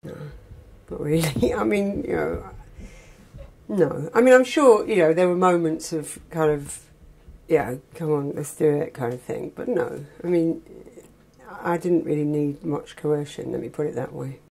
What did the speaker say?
Not really. I mean, you know, no. I mean, I'm sure, you know, there were moments of kind of, yeah, come on, let's do it kind of thing. But no, I mean, I didn't really need much coercion, let me put it that way.